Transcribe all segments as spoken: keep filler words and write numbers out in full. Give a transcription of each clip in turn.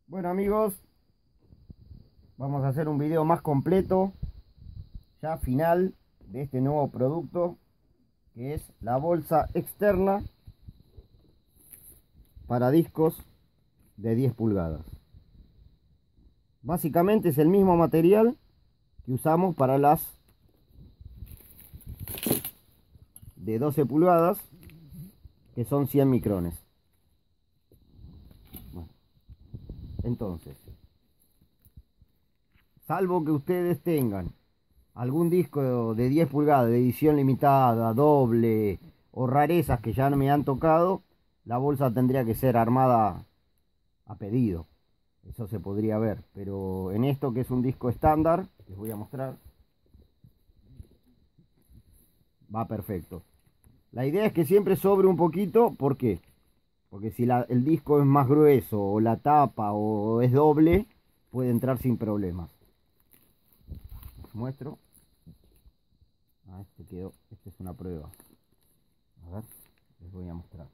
Bueno amigos, vamos a hacer un video más completo, ya final de este nuevo producto, que es la bolsa externa para discos de diez pulgadas. Básicamente es el mismo material que usamos para las de doce pulgadas, que son cien micrones. Bueno, entonces, salvo que ustedes tengan algún disco de diez pulgadas de edición limitada, doble o rarezas que ya no me han tocado, la bolsa tendría que ser armada a pedido. Eso se podría ver, pero en esto que es un disco estándar, les voy a mostrar, va perfecto. La idea es que siempre sobre un poquito. ¿Por qué? Porque si la, el disco es más grueso o la tapa o es doble, puede entrar sin problemas. Les muestro. Ah, este quedó, esta es una prueba. A ver, les voy a mostrar.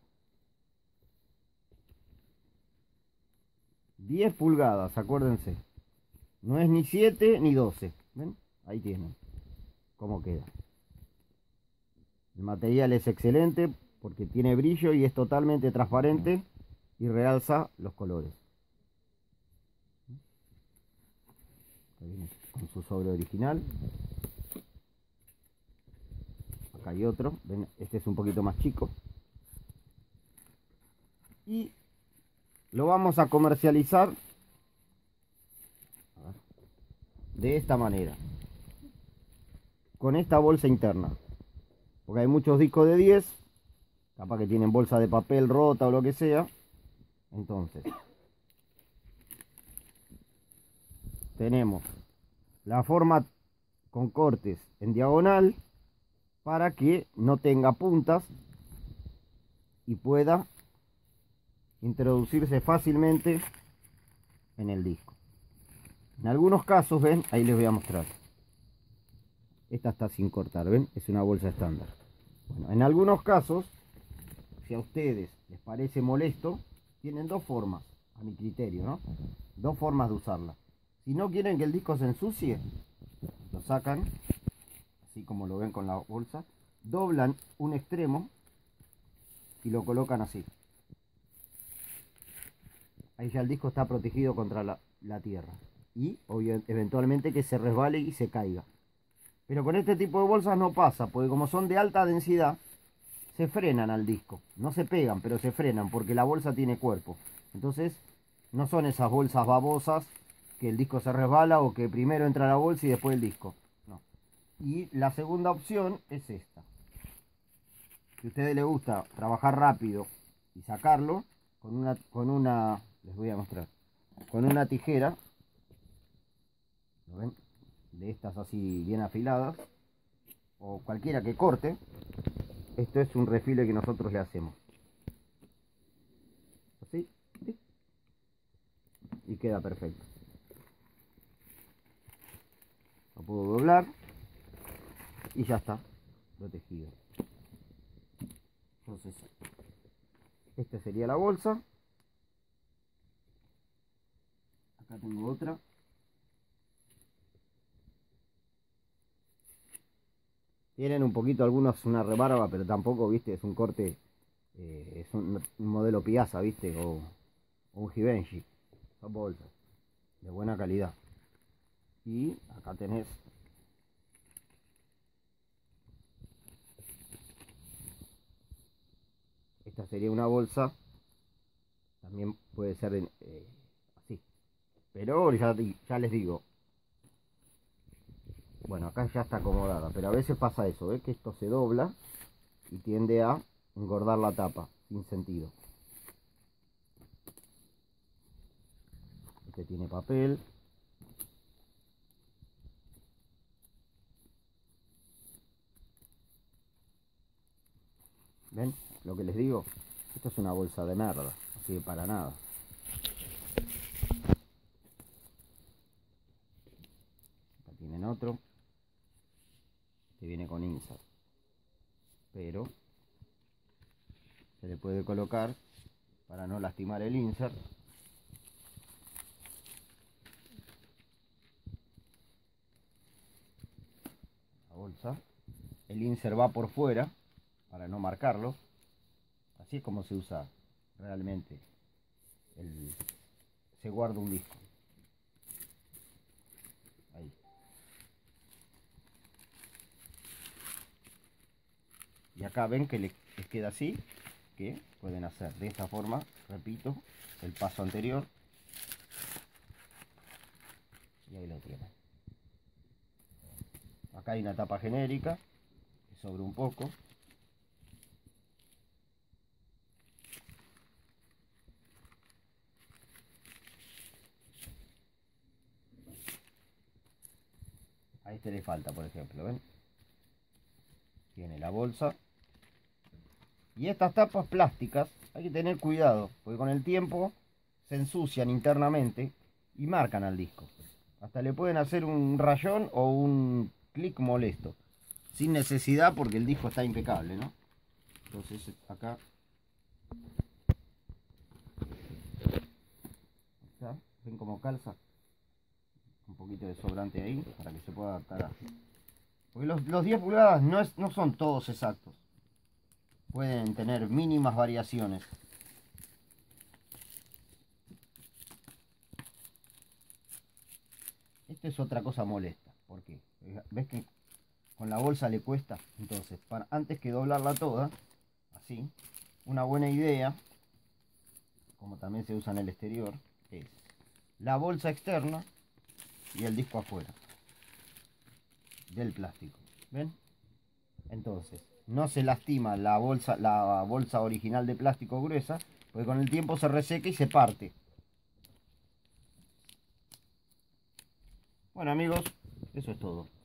diez pulgadas, acuérdense. No es ni siete ni doce. ¿Ven? Ahí tienen cómo queda. El material es excelente porque tiene brillo y es totalmente transparente y realza los colores. Ahí viene con su sobre original. Acá hay otro. ¿Ven? Este es un poquito más chico. Y lo vamos a comercializar de esta manera, con esta bolsa interna, porque hay muchos discos de diez, capaz que tienen bolsa de papel rota o lo que sea. Entonces tenemos la forma con cortes en diagonal para que no tenga puntas y pueda introducirse fácilmente en el disco. En algunos casos, ven, ahí les voy a mostrar. Esta está sin cortar, ven, es una bolsa estándar. Bueno, en algunos casos, si a ustedes les parece molesto, tienen dos formas, a mi criterio, ¿no? Dos formas de usarla. Si no quieren que el disco se ensucie, lo sacan, así como lo ven con la bolsa, doblan un extremo y lo colocan así. Ahí ya el disco está protegido contra la, la tierra y eventualmente que se resbale y se caiga. Pero con este tipo de bolsas no pasa, porque como son de alta densidad, se frenan al disco. No se pegan, pero se frenan porque la bolsa tiene cuerpo. Entonces, no son esas bolsas babosas que el disco se resbala o que primero entra la bolsa y después el disco. No. Y la segunda opción es esta. Si a ustedes les gusta trabajar rápido y sacarlo, con una, con una, les voy a mostrar, con una tijera, ¿lo ven? De estas así bien afiladas, o cualquiera que corte. Esto es un refile que nosotros le hacemos así, y queda perfecto. Lo puedo doblar y ya está protegido. Entonces, esta sería la bolsa. Acá tengo otra. Tienen un poquito algunos una rebarba, pero tampoco, viste, es un corte, eh, es un, un modelo Piazza, viste, o, o un Givenchy. Son bolsas de buena calidad. Y acá tenés esta sería una bolsa, también puede ser en, eh, así, pero ya, ya les digo, bueno, acá ya está acomodada, pero a veces pasa eso, ¿ves? Que esto se dobla y tiende a engordar la tapa, sin sentido. Este tiene papel. ¿Ven? Lo que les digo, esto es una bolsa de merda, así de para nada. Acá tienen otro, que viene con insert, pero se le puede colocar, para no lastimar el insert, bolsa. El insert va por fuera para no marcarlo. Así es como se usa realmente. El, se guarda un disco. Ahí. Y acá ven que les, les queda así. Que pueden hacer de esta forma. Repito, el paso anterior. Y ahí lo tienen. Acá hay una tapa genérica que sobre un poco. A este le falta, por ejemplo, ¿ven? Tiene la bolsa. Y estas tapas plásticas hay que tener cuidado, porque con el tiempo se ensucian internamente y marcan al disco. Hasta le pueden hacer un rayón o un clic molesto. Sin necesidad, porque el disco está impecable, ¿no? Entonces acá, acá ven cómo calza. Un poquito de sobrante ahí para que se pueda adaptar a... Porque los, los diez pulgadas no, es, no son todos exactos. Pueden tener mínimas variaciones. Esto es otra cosa molesta. Porque ves que con la bolsa le cuesta. Entonces, para, antes que doblarla toda, así, una buena idea, como también se usa en el exterior, es la bolsa externa y el disco afuera del plástico. ¿Ven? Entonces, no se lastima la bolsa, la bolsa original de plástico gruesa, porque con el tiempo se reseca y se parte. Bueno amigos, eso es todo.